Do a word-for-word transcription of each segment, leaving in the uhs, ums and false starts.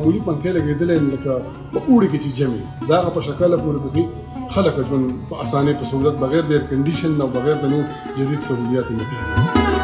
معمولي پنکې لګېدلی لکه په اوړي کې چې جمع د هغه په شکله پورې پکې خلک ژوند په اسانۍ په سهولت بغیر د ایر کنډیشن او بغیر د نور جدید سهولیاتو نه کېږي.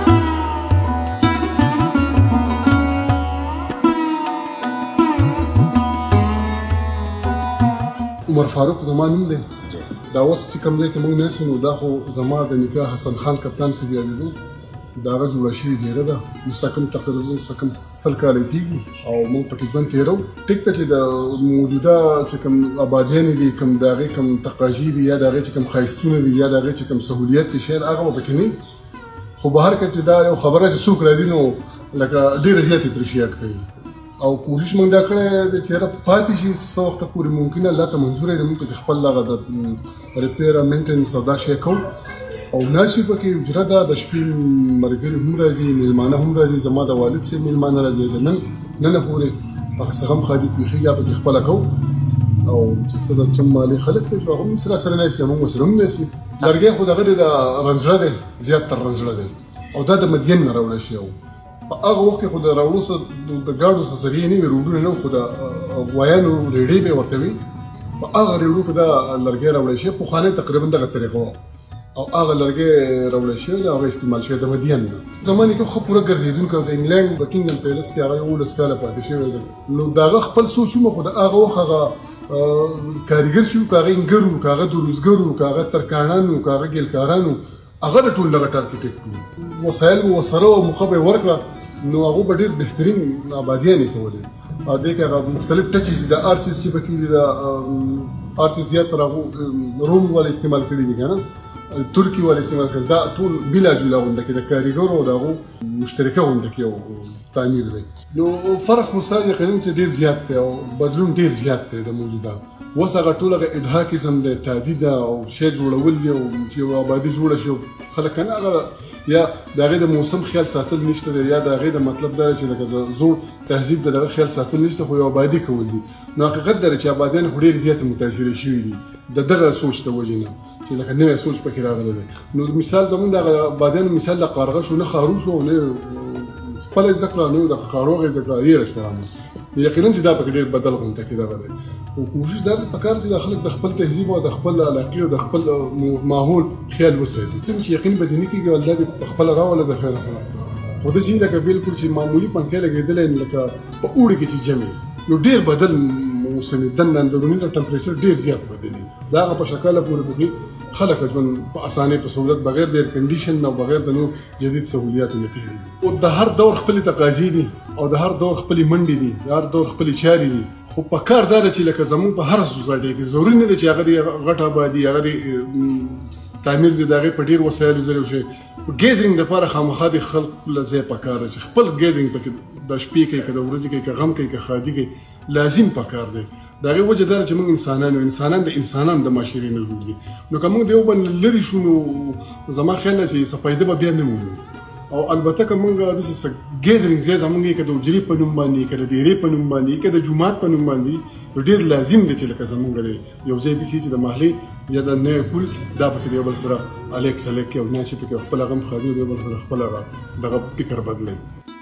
عمر فاروق زما نوم دی. دا اوس چې کوم ځای کې موږ ناست یو نو دا خو زما د نکاح حسن خان کپتان صاحب یادېدو. د هغه جوړه شوې دیره ده، مستحکم تقریبا سکم سل کاله کېږي او موږ پکې ژوند تېرو. ټیک ته چې د موجوده چې کوم آبادیانې دي، کوم د هغې کوم تقاضي دي یا د هغې چې کوم ښایستونه دي یا د هغې چې کوم سهولیت دي شاید هغه به پکې نه وي، خو بهر کې چې دا یو خبره چې څوک راځي نو لکه ډېره زیات اپریشیټ کوي او کوشش موږ دا کړی دی چې یاره پاتې شي څه وخته پورې ممکنه الله ته منظوره وي، موږ پکې خپل هغه د ریپیر او مینټنس او دا شی کوو او ناسي پکې اجره ده. د شپې ملګري هم راځي، میلمانه هم راځي، زما د والد صاحب میلمانه راځي. د نن ننه پورې هغه څه غم ښادي پېښېږي هغه پکې خپله کوو او چې څه د چم مالي خلک دی چې هغه هم سره سره ناست موږ ورسره هم ناست یو. لرګی خو دغه دی د رنځړه دی، زیات تر رنځړه دی او دا د مدین نه راوړی شوی و. په هغه وخت کې خو د راوړو څه د ګاډو څه سریې نه وي، روډونه نه وو، خو د غوایانو ریډۍ به یې ورته وي. په هغه ریډو کې دا لرګی راوړی شوی، پخوانی تقریبا دغه طریقه وه او هغه لرګی راوړی شوی دی، هغه استعمال شوی د مدین نه. زما نیکه خو پوره ګرځېدونکی او د انګلینډ د کینګډم پیلس کې هغه یولس کاله پاتې شوی دی. نو د هغه خپل سوچ ومه، خو د هغه وخت هغه کاریګر چې وو، که هغه انګر وو، که هغه دروزګر وو، که هغه ترکاڼان وو، که هغه ګیلکاران وو، هغه د ټول دغه ارکیټیکټ وو. وسایل مو ورسره وو، موقع به یې ورکړه نو هغو به ډېر بهترین آبادیانې کولې او دې کې هغه مختلف ټچز د آرچز چې پکې دي، د آرچز زیاتره هغو روم والا استعمال کړي دي که نه، ترکي والا استعمال کړي، دا ټول بېلا جولا غونډه کې د کاریګرو او د هغو مشترکه غونډه کې یو تعمیر دی. نو فرق خو ستا یقینا چې ډېر زیات دی او بدلون ډېر زیات دی د موجوده. اوس هغه ټول هغه اډهاکزم دی، تهدید او شی جوړول دي او چې یوه آبادي جوړه شي خلک که نه هغه یا د هغې د موسم خیال ساتل نشته دی یا د هغې د مطلب دا چې لکه د زوړ تهذیب د دغه خیال ساتل نشته، خو یو آبادي کول دي. نو حقیقت دا دی چې آبادیان خو ډېرې زیاتې متاثرې شوي دي د دغه سوچ د وجې نه چې لکه نوی سوچ پکې راغلی دی. نو مثال زموږ د آبادیانو مثال د قارغه شو، نه خارو شو او نه خپله زده کړه، نه د قاروغه یې زده کړه، ډېره شوه رامه. یقینا چې دا پکې ډېر بدل غونډه کې دغه دی او کوشش دا پکار چې د خلک د خپل تهذیب او د خپل علاقې او د خپل ماحول خیال وساتي. کوم چې یقین به دې نه کېږي الله دې په خپله راوله د خیره سره، خو داسې نه لکه بلکل چې معمولي پنکې لګېدلی لکه په اوړي کې چې جمع نو ډېر بدل موسم دننه اندروني د ټمپریچر ډېر زیات بدلي. د هغه په شکله پورې پکې خلک ژوند په اسانۍ په سهولت بغیر د ایر کنډیشن او بغیر د نور جدید سهولیاتو نه تېرېږي. او د هر دور خپلې تقاضي دي او د هر دور خپلې منډې دي، د هر دور خپلې چارې دي، خو په کار دا ده چې لکه زموږ په هر سوسایټۍ کې ضروري نه ده چې هغه دې غټ آبادي هغه دې تعمیر دي د هغې په ډېر وسایلو ذریعه وشي. ګیدرینګ دپاره خامخا د خلکو له ځای پکار ده چې خپل ګیدرینګ پکې د شپې کوي، که د ورځې کوي، که غم کوي، که ښادي کوي، لازم پکار دی. د هغې وجه دا ده چې موږ انسانان یو، انسانان د انسانانو د معاشرې نه جوړ دي. نو که موږ د یو بل لرې شو نو زما خیال نه چې څه فایده به بیا نه مومو. او البته که موږ داسې څه ګیدرینګ ځای زموږ یې که د حجرې په نوم باندې، که د دیرې په نوم باندې، که د جومات په نوم باندې، نو ډېر لازم دی چې لکه زموږ دی یو ځای داسې چې د محلې یا د نوی پل دا پکې د یو بل سره الیک سلیک کوي او ناسې پکې خپل غم ښادي او د یو بل سره خپل هغه دغه فکر بدلوي.